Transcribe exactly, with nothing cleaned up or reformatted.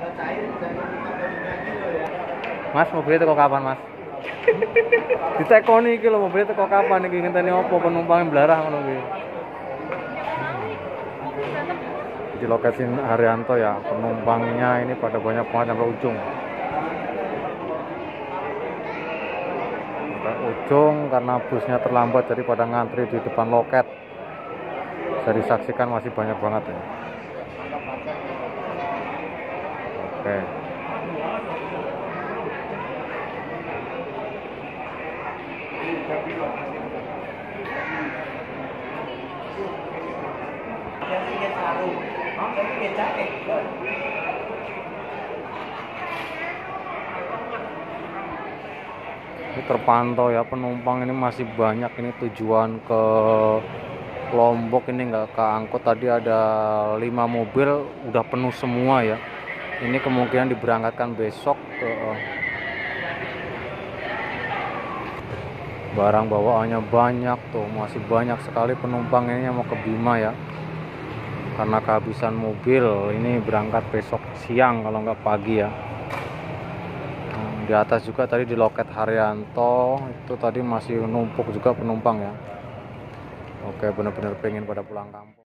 Mas, mobilnya teko kapan, Mas? Ditekoni iki lho, mobilnya teko kapan iki ngenteni opo penumpangnya blarah ngono kuwi. Di lokasi Haryanto ya, penumpangnya ini pada banyak banget sampai ujung. Sampai ujung karena busnya terlambat jadi pada ngantri di depan loket. Bisa disaksikan masih banyak banget ya. Oke. Ini terpantau ya, penumpang ini masih banyak. Ini tujuan ke Lombok ini nggak keangkut. Tadi ada lima mobil udah penuh semua ya. Ini kemungkinan diberangkatkan besok ke barang bawaannya banyak tuh, masih banyak sekali penumpang ini yang mau ke Bima ya. Karena kehabisan mobil, ini berangkat besok siang kalau nggak pagi ya. Di atas juga tadi di loket Haryanto itu tadi masih numpuk juga penumpang ya. Oke, benar-benar pengen pada pulang kampung.